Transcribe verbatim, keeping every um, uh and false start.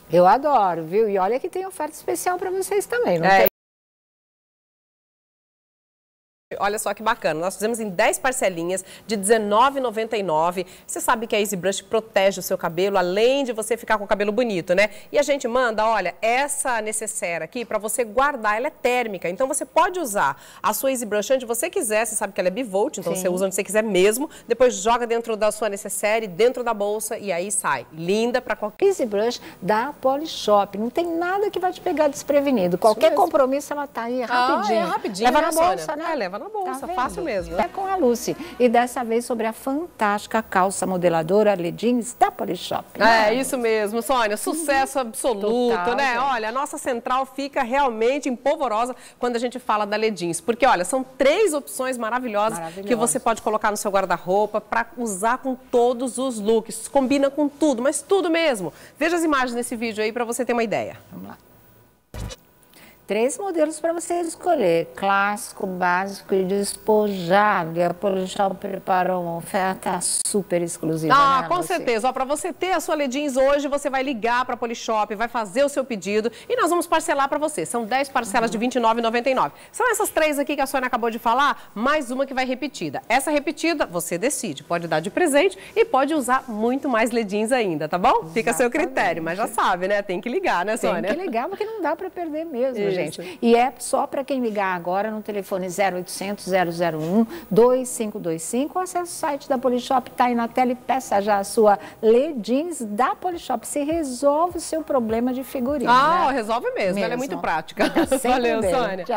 Eu adoro, viu? E olha que tem oferta especial para vocês também, não é. tem? Olha só que bacana, nós fizemos em dez parcelinhas de dezenove reais e noventa e nove centavos. Você sabe que a Easy Brush protege o seu cabelo, além de você ficar com o cabelo bonito, né? E a gente manda, olha, essa necessaire aqui para você guardar, ela é térmica. Então você pode usar a sua Easy Brush onde você quiser, você sabe que ela é bivolt, então Sim. você usa onde você quiser mesmo. Depois joga dentro da sua necessaire, dentro da bolsa e aí sai. Linda para qualquer... Easy Brush da Polishop, não tem nada que vai te pegar desprevenido. Qualquer compromisso ela tá aí rapidinho. Ah, é rapidinho, leva né, na Sônia? bolsa, né? É, leva na bolsa, tá fácil mesmo. É com a Lucy. E dessa vez sobre a fantástica calça modeladora Leggings da Polishop. É, isso mesmo, Sônia. Sucesso uhum. absoluto, Total, né? Gente. Olha, a nossa central fica realmente empolvorosa quando a gente fala da Leggings. Porque, olha, são três opções maravilhosas, maravilhosas. que você pode colocar no seu guarda-roupa para usar com todos os looks. Combina com tudo, mas tudo mesmo. Veja as imagens desse vídeo aí para você ter uma ideia. Vamos lá. Três modelos para você escolher, clássico, básico e despojado. E a Polishop preparou uma oferta super exclusiva. Ah, né, com você? certeza. Para você ter a sua Leggings hoje, você vai ligar para a Polishop, vai fazer o seu pedido e nós vamos parcelar para você. São dez parcelas uhum. de vinte e nove reais e noventa e nove centavos. São essas três aqui que a Sônia acabou de falar, mais uma que vai repetida. Essa repetida, você decide. Pode dar de presente e pode usar muito mais Leggings ainda, tá bom? Exatamente. Fica a seu critério, mas já sabe, né? Tem que ligar, né, Sônia? Tem que ligar porque não dá para perder mesmo, Isso. gente. E é só para quem ligar agora no telefone zero oitocentos, zero zero um, dois cinco dois cinco. Acesse o site da Polishop, tá aí na tela e peça já a sua Leggings da Polishop. Se resolve o seu problema de figurino. Ah, né? resolve mesmo. mesmo. Ela é muito prática. Valeu, Sônia.